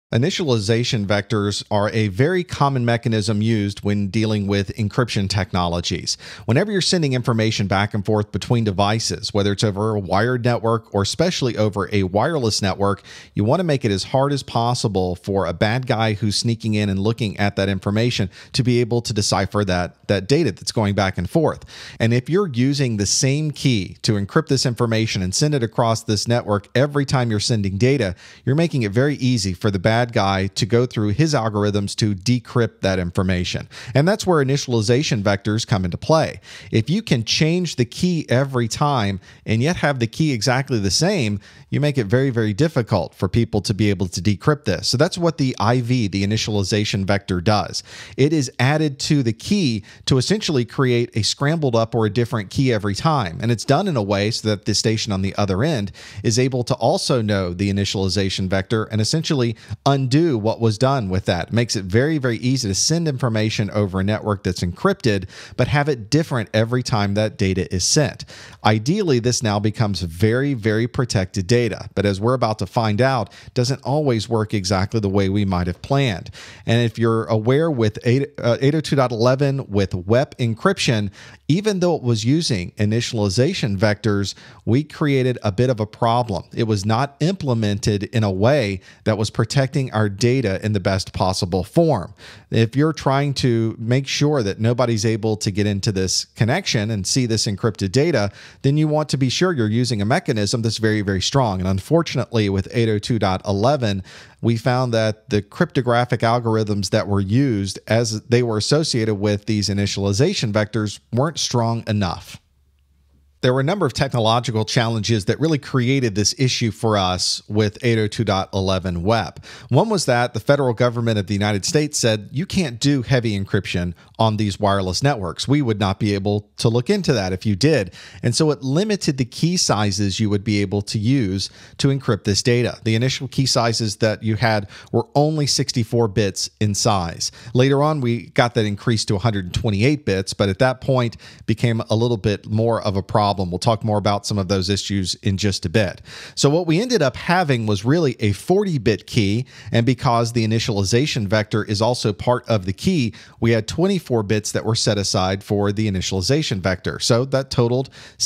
Initialization vectors are a very common mechanism used when dealing with encryption technologies. Whenever you're sending information back and forth between devices, whether it's over a wired network or especially over a wireless network, you want to make it as hard as possible for a bad guy who's sneaking in and looking at that information to be able to decipher that data that's going back and forth. And if you're using the same key to encrypt this information and send it across this network every time you're sending data, you're making it very easy for the bad guy to go through his algorithms to decrypt that information. And that's where initialization vectors come into play. If you can change the key every time and yet have the key exactly the same, you make it very, very difficult for people to be able to decrypt this. So that's what the IV, the initialization vector, does. It is added to the key to essentially create a scrambled up or a different key every time. And it's done in a way so that the station on the other end is able to also know the initialization vector and essentially undo what was done with that. It makes it very, very easy to send information over a network that's encrypted, but have it different every time that data is sent. Ideally, this now becomes very, very protected data, but as we're about to find out, doesn't always work exactly the way we might have planned. And if you're aware with 802.11 with WEP encryption, even though it was using initialization vectors, we created a bit of a problem. It was not implemented in a way that was protecting our data in the best possible form. If you're trying to make sure that nobody's able to get into this connection and see this encrypted data, then you want to be sure you're using a mechanism that's very, very strong. And unfortunately, with 802.11, we found that the cryptographic algorithms that were used as they were associated with these initialization vectors weren't strong enough. There were a number of technological challenges that really created this issue for us with 802.11 WEP. One was that the federal government of the United States said, you can't do heavy encryption on these wireless networks. We would not be able to look into that if you did. And so it limited the key sizes you would be able to use to encrypt this data. The initial key sizes that you had were only 64 bits in size. Later on, we got that increased to 128 bits, but at that point became a little bit more of a problem. We'll talk more about some of those issues in just a bit. So what we ended up having was really a 40-bit key, and because the initialization vector is also part of the key, we had 24 bits that were set aside for the initialization vector. So that totaled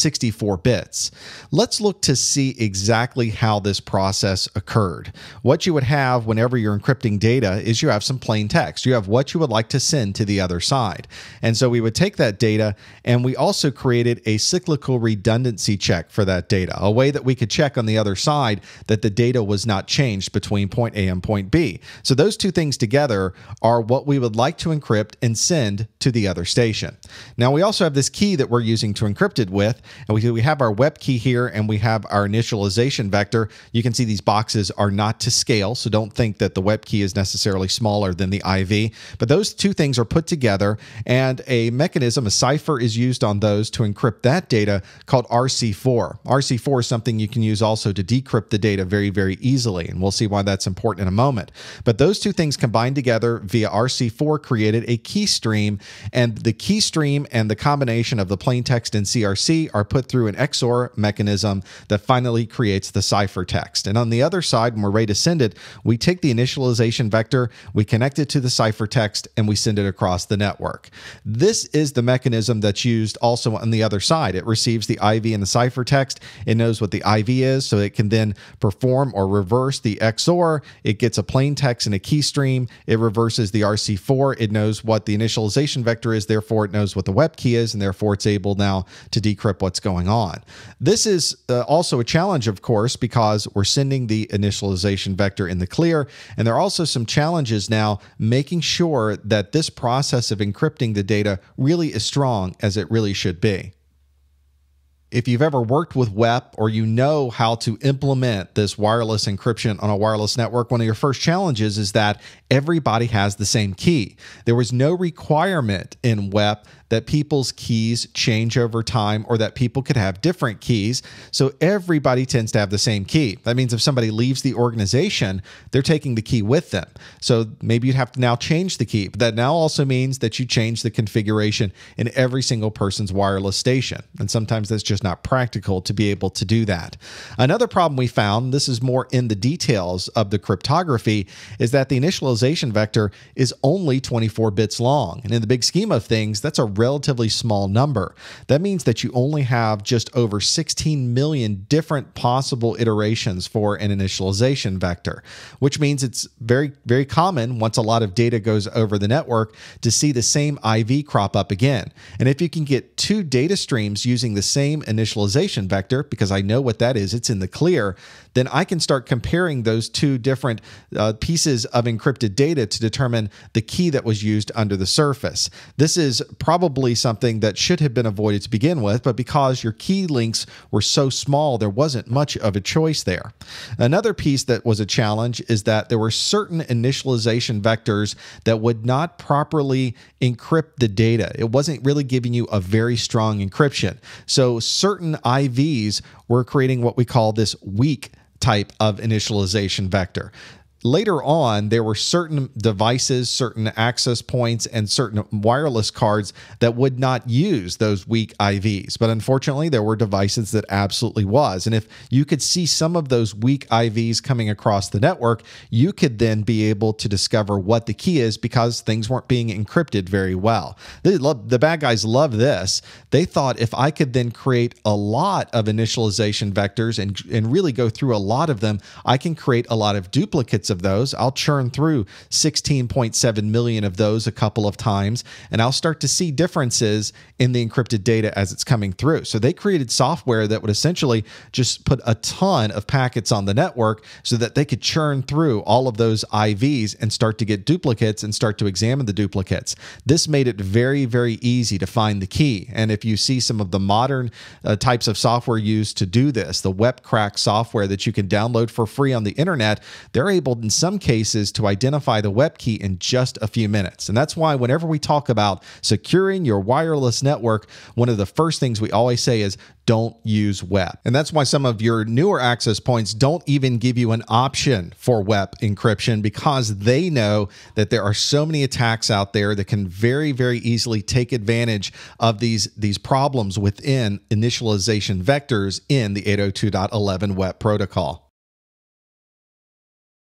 64 bits. Let's look to see exactly how this process occurred. What you would have whenever you're encrypting data is you have some plain text. You have what you would like to send to the other side. And so we would take that data, and we also created a cyclical redundancy check for that data, a way that we could check on the other side that the data was not changed between point A and point B. So those two things together are what we would like to encrypt and send to the other station. Now we also have this key that we're using to encrypt it with, and we have our WEP key here and we have our initialization vector. You can see these boxes are not to scale, so don't think that the WEP key is necessarily smaller than the IV, but those two things are put together and a mechanism, a cipher, is used on those to encrypt that data called RC4. RC4 is something you can use also to decrypt the data very, very easily, and we'll see why that's important in a moment. But those two things combined together via RC4 created a key stream, and the key stream and the combination of the plain text and CRC are put through an XOR mechanism that finally creates the ciphertext. And on the other side, when we're ready to send it, we take the initialization vector, we connect it to the ciphertext, and we send it across the network. This is the mechanism that's used also on the other side. It receives the IV and the ciphertext. It knows what the IV is, so it can then perform or reverse the XOR. It gets a plain text and a key stream. It reverses the RC4. It knows what the initialization vector is, therefore it knows what the WEP key is, and therefore it's able now to decrypt what's going on. This is also a challenge, of course, because we're sending the initialization vector in the clear, and there are also some challenges now making sure that this process of encrypting the data really is strong as it really should be. If you've ever worked with WEP or you know how to implement this wireless encryption on a wireless network, one of your first challenges is that everybody has the same key. There was no requirement in WEP that people's keys change over time or that people could have different keys. So everybody tends to have the same key. That means if somebody leaves the organization, they're taking the key with them. So maybe you'd have to now change the key. But that now also means that you change the configuration in every single person's wireless station. And sometimes that's just not practical to be able to do that. Another problem we found, this is more in the details of the cryptography, is that the initialization vector is only 24 bits long. And in the big scheme of things, that's a relatively small number. That means that you only have just over 16 million different possible iterations for an initialization vector, which means it's very, very common once a lot of data goes over the network to see the same IV crop up again. And if you can get two data streams using the same initialization vector, because I know what that is, it's in the clear, then I can start comparing those two different pieces of encrypted data to determine the key that was used under the surface. This is probably something that should have been avoided to begin with, but because your key links were so small, there wasn't much of a choice there. Another piece that was a challenge is that there were certain initialization vectors that would not properly encrypt the data. It wasn't really giving you a very strong encryption. So certain IVs were creating what we call this weak type of initialization vector. Later on, there were certain devices, certain access points, and certain wireless cards that would not use those weak IVs. But unfortunately, there were devices that absolutely was. And if you could see some of those weak IVs coming across the network, you could then be able to discover what the key is because things weren't being encrypted very well. The bad guys love this. They thought if I could then create a lot of initialization vectors and really go through a lot of them, I can create a lot of duplicates of those. I'll churn through 16.7 million of those a couple of times, and I'll start to see differences in the encrypted data as it's coming through. So they created software that would essentially just put a ton of packets on the network so that they could churn through all of those IVs and start to get duplicates and start to examine the duplicates. This made it very, very easy to find the key. And if you see some of the modern types of software used to do this, the web crack software that you can download for free on the internet, they're able in some cases to identify the web key in just a few minutes. And that's why whenever we talk about securing your wireless network, one of the first things we always say is don't use web. And that's why some of your newer access points don't even give you an option for web encryption, because they know that there are so many attacks out there that can very, very easily take advantage of these problems within initialization vectors in the 802.11 web protocol.